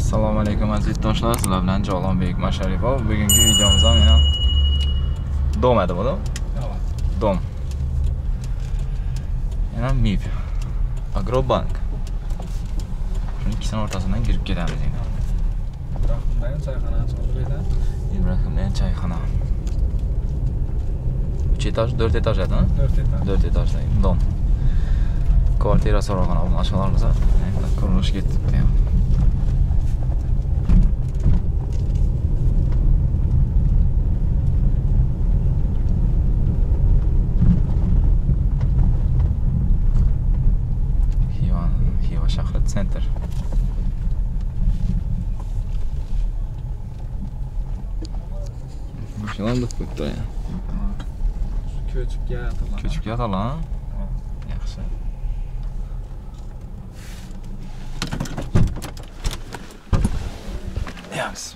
Assalomu alaykum aziz do'stlar, sizlar bilan Jalolbek Masharipov. Bugungi videomizda meni dom edi bu. Dom. Yana MIB. Agrobank. Shuni ikkisining o'rtasidan kirib ketamiz endi. Ibrahimdan çayxona so'raydi. Ibrahimdan çayxona. 3 etaj, 4 etaj edi, ha? 4 etaj. 4 etajda dom. Kvartira so'ragan almashmalarimiz endi qurilish ketibdi. Xiva shahri sentr. Mashinalar qo'yibdi ya. Ko'chib keladi. Ko'chib keladi, ha? Yaxshi. Yaxshi.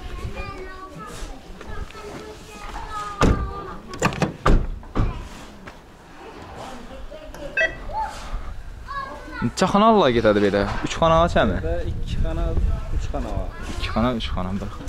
Necha xonalar ketadi bu yerda? 3 xona ochami? Burada 2 xona, 3 xona var. 2 xona, 3 xona, 1 xona.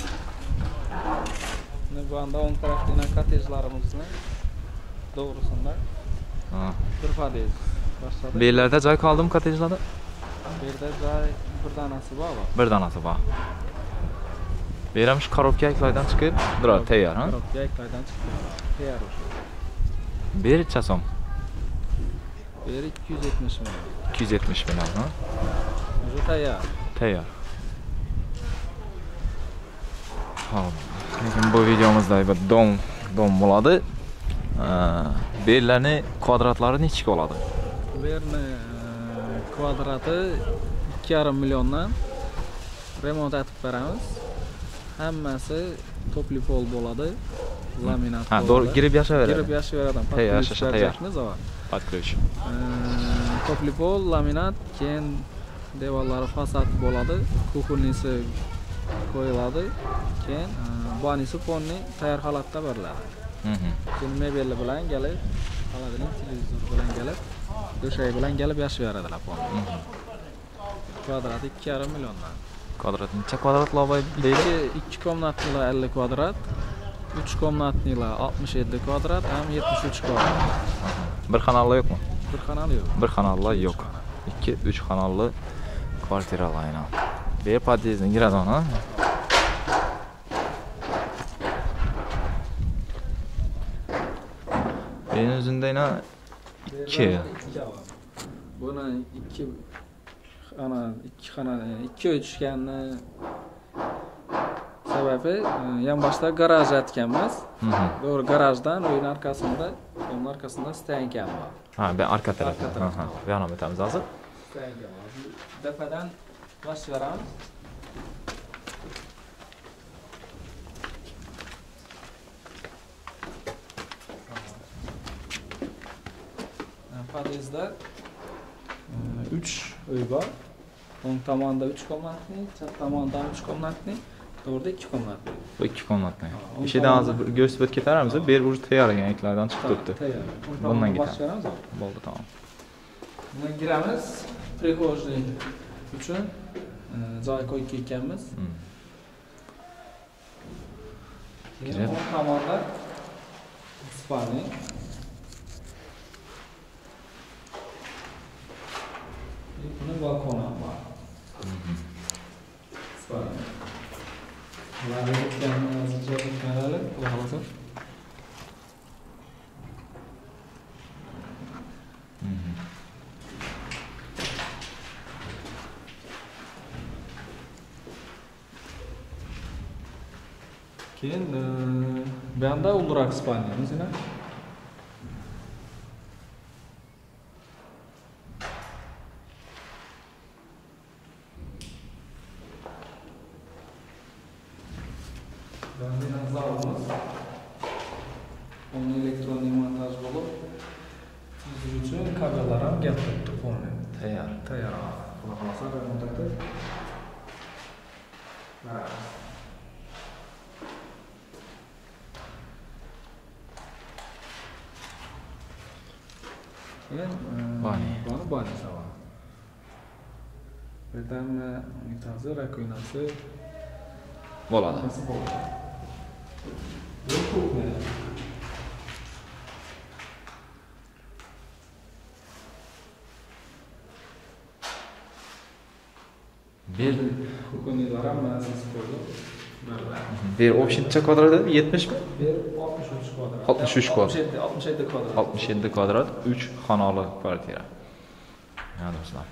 Bu anda 10 taraflı kottejlarımızın doğrusunda Ha. bir podez başladı. Bu yerlarda joy qoldimi kottejlarda? Bir de joy bir danası var. Bir danasi bor. Bu yer ham shu korobkaliklardan chiqib, duradi, tayyor, ha? Korobkaliklardan çıktı. Tayyor o'sha. Bu yer necha so'm? Bir 270 milyon. 270 million, ha? O'sha tayyor. Tayyor. Hop. Lekin bu videomizda bir dom bo'ladi. Bu yerlarning kvadratlari necha bo'ladi? Bu yerni kvadratı 2,5 milyondan remont etib beramiz. Hammasi topli pol bo'ladi. Laminat. Ha, doğru girib yashayveradi. Girib yashayveradi. Tayyor, yashasha tayyor. Под ключ. Topli pol, laminat, keyin devorlari fasad bo'ladi. Kuxulnisi qo'yiladi. Keyin banisi ponni tayyor holatda beriladi. Keyin mebel bilan kelib, xolodilnik, televizor bilan kelib, döşək bilan kelib yashayveradilar ponni. Kvadrati 2,5 milyondan. Kvadrat necha kvadratlar deydi? 2 komnatnilar 50 kvadrat, 3 komnatnilar 67 kvadrat, ham 73 kvadrat. Bir xonali yo'qmi? Bir xonali yo'q. Bir xonali yo'q. 2-3 xonali kvartiralar aynan. Bu yer podyezddan kiradi, ha? Benim özünde yine 2. Buni 2 xona 2 o'tishganni sababi yan boshda garaj aytganmiz. Doğru garajdan uyun arkasında, onun arkasında stenkan var. Ha, ben arka tarafı. Ha. Bir yana ötemiz hazır. Stenkan var. Defadan başlayalım. Podezda 3 uy var. Onun tomonida 3 komnatli, chat tomonida 3 komnatli, to'g'rida 2 komnatli. Bu 2 komnatli. İşte hozir gösterib ketaramiz. Bu yer уже tayyorlangan eklardan chiqib turibdi. Bundan ketamiz. Bo'ldi, tamam. Bundan giramiz. Prihojniy uchun joy qo'yib ketganmiz. Keyin o'ng tomonda spalni. Bunun balkonu var. Spalni. Ularni bitganini hozircha bitganlari, Xudo xolasa. Keyin bu yoqda uldurak spalniyamiz yana. Benden zalımız. Onun elektronik montaj bulup sizin için kabellar ham getiribdi ponni. Tayyor. Tayyor. Xudo xolasa remont etib beramiz. Keyin bani sava. Birdan unitazi, rakovinasi bo'ladi. Bu kuxnya. Bir Kuxnyalar ham mazasi qo'ydi. bir общий kvadrat 70 mi? Bir 63 kvadrat. 63 kvadrat. 67 kvadrat. 67 kvadrat 3 xonali kvartira. Ya do'stlar.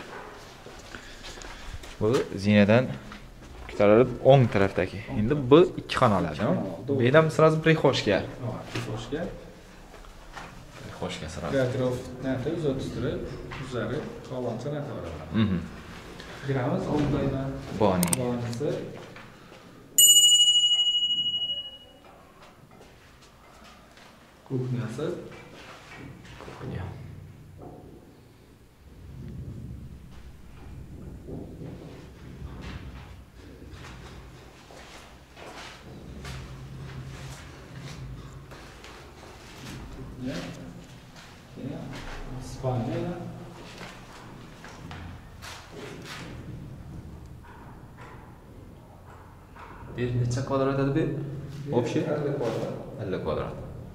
Bu zinadan ko'tarilib o'ng tarafdagi. Endi bu ikki xonali, bu ham sразу prixoshka. Prixoshka. Prixoshka sразу. Garderob narxi 130 üzeri qolgancha narxi bor. Giramiz oldaydan. Boni. Bonisi. Kuxnyasi. Kuxnya. Spalnia. Bir necha kvadrat edi bu? Общий 50 kvadrat. 50 kvadrat.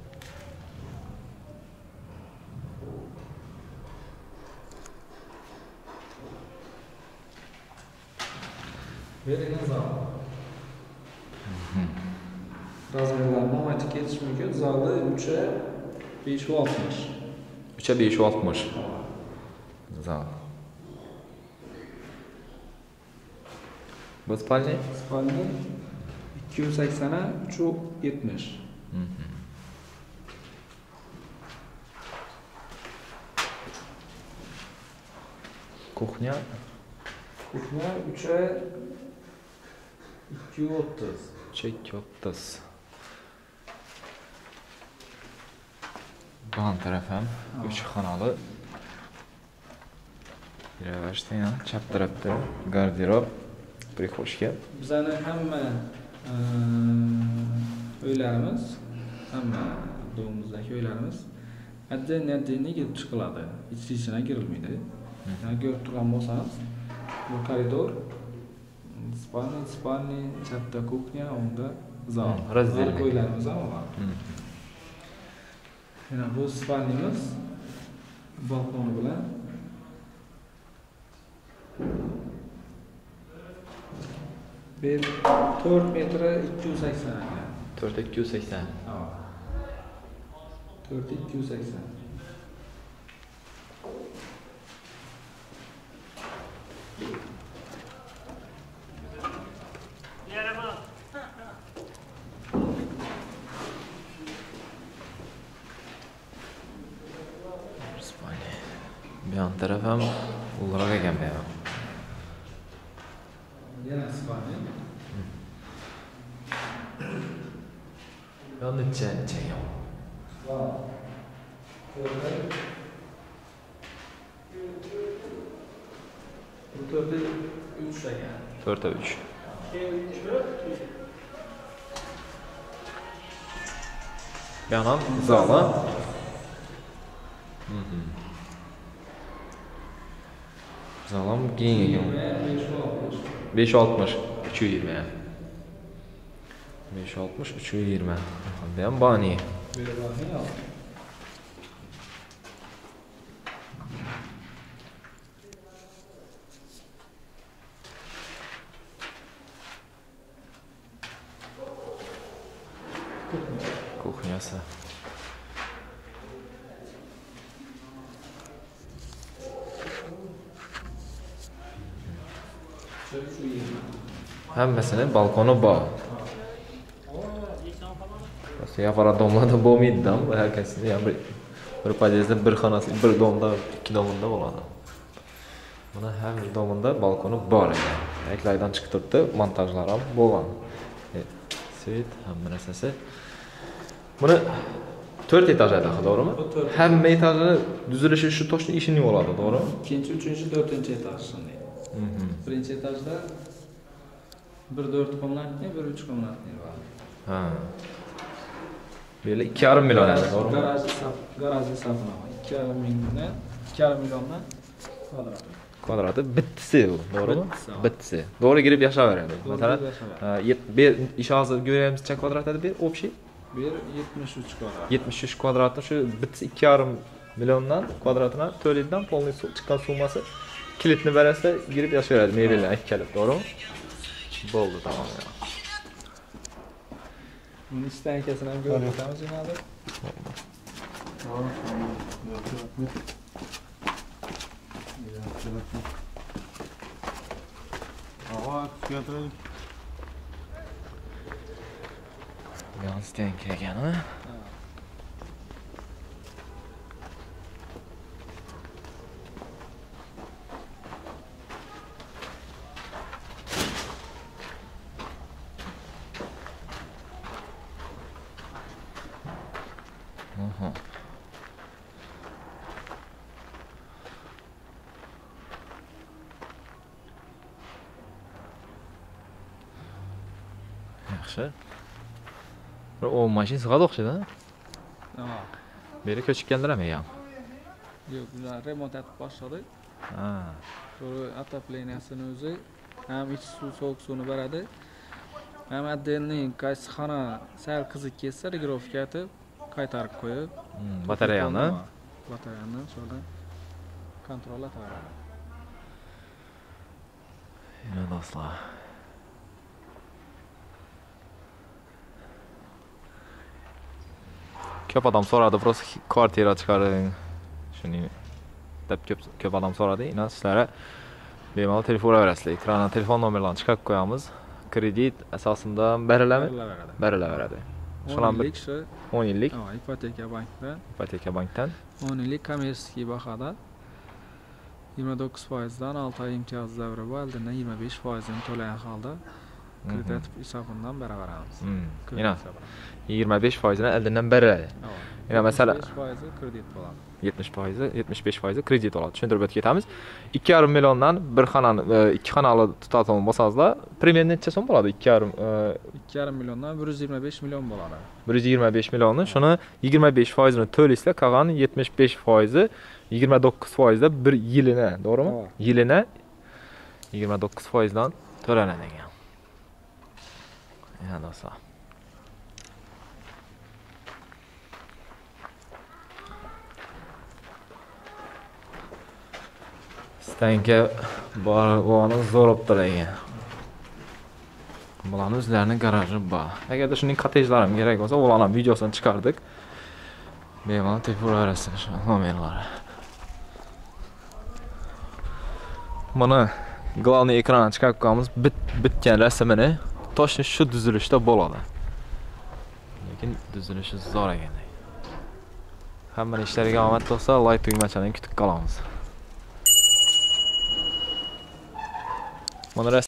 Veriniz zal. Razmerlarni aytib ketish mumkin. Zalda 3'e 560. 3'e 560. Zal. Bu spalni? Spalni 280'e 370. Kuxnya? Kuxnya 3'e 230. 230. Ban taraf ham 3 xonali. Giravashda ham chap tarafda garderob, prixoshka. Bizning hamma uylarimiz, hamma domimizdagi uylarimiz отдельно kelib chiqiladi. İç-içine girilmaydi. Yani görüp turgan bo'lsangiz, bu koridor, spalni, chapda kuxnya, onda zal. Razdelka. Ko'ylarimiz ham bor. Yana bu spalnimiz balkoni bilan bir 4 metre 280 ekan. 4 280. Ha. 4 280. Spalni. Bir yan taraf ham ulg'roq ekan bu ham. Yana spalni. Ben necha ekan? Va. Bu 4'e 3 ekan. 4'e 3. Bir yandan zala. Zalam keng ekan. 560, 320 yani. 560, 320. Bu ham bani. Kuxnyasi. Hammasini balkoni bor. Yapara domlarda bo'lmaydi-da, bu herkesini ham bir podyezda bir xonasi, bir domda, ikki domda bo'ladi. Buni har bir domda balkoni bor ekan. Yaklaydan chiqib turibdi, montajlar ham bo'lgan. Svet, hamma narsasi. Buni 4 etaj edi, to'g'rimi? Hamma etajini tuzilishi shu toshning ishini bo'ladi, to'g'rimi? Ikkinchi, uchinchi, 4-chi etaj shunday. Birinchi etajda bir 4 komnatli, bir 3 komnatli bor. Ha. Böyle 2,5 milyon edi, to'g'rimi? Garajli saflama. 2,5 milliondan kvadrat. kvadrati bittisi bu, to'g'rimi? Bittisi. Bittisi. Doğru girib yashayveradi. Doğru Masalan, girib yashayveradi. bir ish hozir ko'ryapmizcha kvadrat edi, bir общий Bir 73 kvadrat. 73 kvadratni shu bittisi 2,5 milliondan kvadratına to'laydigan polniy chiqqan summasi kilitni berasa girib yashayveradi, mebellar ikkalib, to'g'rimi? Bo'ldi, tamom. Buni stankasini ham ko'rib o'tamiz yana. Yalnız denk ekeni. Aha. Yaxshi. Bir o mashin sig'adi o'xshaydi. Ha. Beri ko'chib keldilarmi ham? Yo'q, ular remont etib boshladik. Ha. Shu отоплениясini o'zi ham ichki suv, sovuq suvni beradi. Ham отдельный qaysi xona sal qiziq kelsa, regirovka etib qaytarib qo'yib, Batareyani shoda kontrol etaveradi. Yana do'stlar. Ko'p odam so'radi, просто kvartira chiqaring. Shuning deb ko'p odam so'radi. Ina sizlarga bemalol telefon uraverasizlar. Ekranda telefon nomerlarini chiqarib qo'yamiz. Kredit asosida berilaveradi. Shular 10 yillik shu 10 yillik ipoteka bankdan 10 yillik kommersiy bahada 29% dan 6 oy imtiyoz davri bor, oldindan 25% ni to'lagan holda kredit hisobidan beraveramiz. Ina 25% ni oldindan beriladi. Ina masalan 75% kredit bo'ladi. 75% kredit oladi. Tushuntirib o'tib ketamiz. 2,5 milliondan bir xonani, ikki xonali tutatgan bo'lsangizlar, примерно necha so'm bo'ladi? 2,5 milliondan 125 million bo'ladi. 125 millionni, shuni 25% ni to'laysizlar, qolgan 75% 29% da bir yilini, to'g'rimi? Yilini 29% dan to'lanadi ekan. Yana do'stlar. Stanka bor zo'robdir ekan. Bularning o'zlarining garaji bor. Agarda shuning kottejlari ham kerak bo'lsa, ularning ham videosini chiqardik. Bemalol tepib uraverasiz shu nomerlari. Mana главный ekranni chiqarib qo'yamiz. Bitgan rasmini toshni shu tuzilishda bo'ladi. Lekin tuzilishi zo'r ekan. Hamma ishlariga omad bo'lsa, like tugmachani kutib qolamiz. Mana